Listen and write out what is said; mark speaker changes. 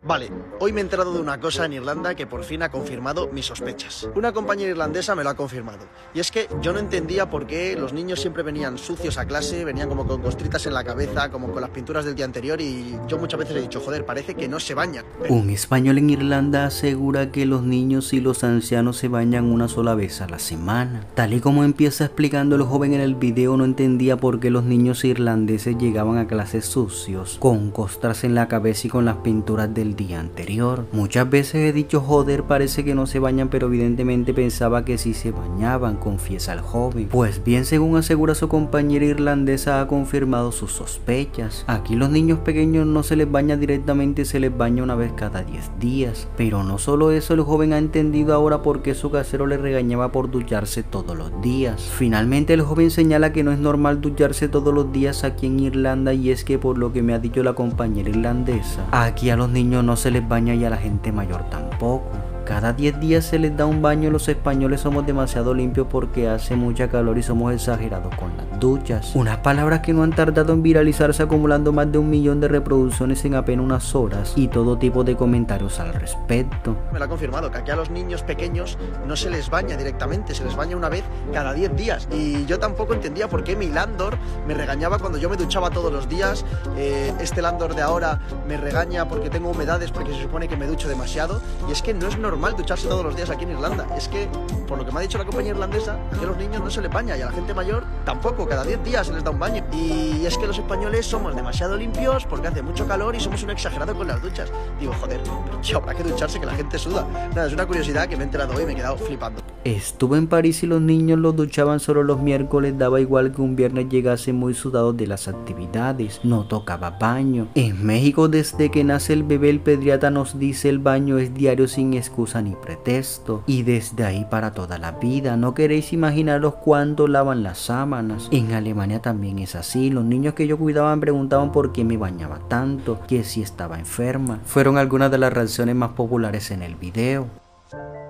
Speaker 1: Vale, hoy me he enterado de una cosa en Irlanda que por fin ha confirmado mis sospechas. Una compañera irlandesa me lo ha confirmado. Y es que yo no entendía por qué los niños siempre venían sucios a clase, venían como con costritas en la cabeza, como con las pinturas del día anterior, y yo muchas veces he dicho, joder, parece que no se bañan.
Speaker 2: Un español en Irlanda asegura que los niños y los ancianos se bañan una sola vez a la semana. Tal y como empieza explicando el joven en el video, no entendía por qué los niños irlandeses llegaban a clases sucios, con costras en la cabeza y con las pinturas del día anterior. Muchas veces he dicho, joder, parece que no se bañan, pero evidentemente pensaba que sí se bañaban, confiesa el joven. Pues bien, según asegura su compañera irlandesa, ha confirmado sus sospechas. Aquí los niños pequeños no se les baña directamente, se les baña una vez cada 10 días. Pero no solo eso, el joven ha entendido ahora por qué su casero le regañaba por ducharse todos los días. Finalmente el joven señala que no es normal ducharse todos los días aquí en Irlanda, y es que por lo que me ha dicho la compañera irlandesa, aquí a los niños no se les baña y a la gente mayor tampoco. Cada 10 días se les da un baño. Los españoles somos demasiado limpios porque hace mucha calor y somos exagerados con las duchas. Unas palabras que no han tardado en viralizarse, acumulando más de 1 millón de reproducciones en apenas unas horas y todo tipo de comentarios al respecto.
Speaker 1: Me lo ha confirmado, que aquí a los niños pequeños no se les baña directamente, se les baña una vez cada 10 días. Y yo tampoco entendía por qué mi landlord me regañaba cuando yo me duchaba todos los días. Este landlord de ahora me regaña porque tengo humedades, porque se supone que me ducho demasiado. Y es que no es normal ducharse todos los días aquí en Irlanda. Es que, por lo que me ha dicho la compañía irlandesa, aquí a los niños no se les baña y a la gente mayor tampoco, cada 10 días se les da un baño. Y es que los españoles somos demasiado limpios porque hace mucho calor y somos un exagerado con las duchas. Digo, joder, pero tío, habrá que ducharse, que la gente suda. Nada, es una curiosidad que me he enterado hoy y me he quedado flipando.
Speaker 2: Estuve en París y los niños los duchaban solo los miércoles, daba igual que un viernes llegase muy sudados de las actividades, no tocaba baño. En México, desde que nace el bebé, el pediatra nos dice el baño es diario sin excusa ni pretexto, y desde ahí para toda la vida. No queréis imaginaros cuánto lavan las sábanas. En Alemania también es así. Los niños que yo cuidaba me preguntaban por qué me bañaba tanto, que si estaba enferma. Fueron algunas de las reacciones más populares en el video.